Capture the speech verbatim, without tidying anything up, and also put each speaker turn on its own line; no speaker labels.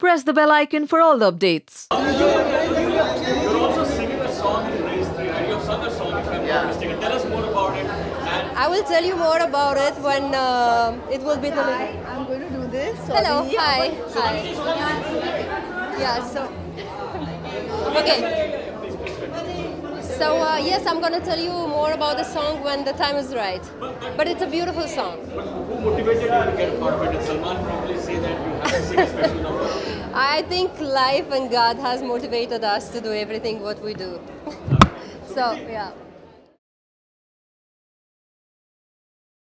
press the bell icon for all the updates.
You're also singing a song in Race three, and you've sung a song, if I'm not mistaken. Tell us more about it. And
I will tell you more about it when uh, it will be delivered.
I'm going to do this.
Hello,
Sorry.
hi, hi. Yeah, so, okay. So uh, yes, I'm going to tell you more about the song when the time is right. But it's a beautiful song.
But who motivated you to get a part of it? Did Salman probably say that you have to sing a special number?
I think life and God has motivated us to do everything what we do. So, yeah.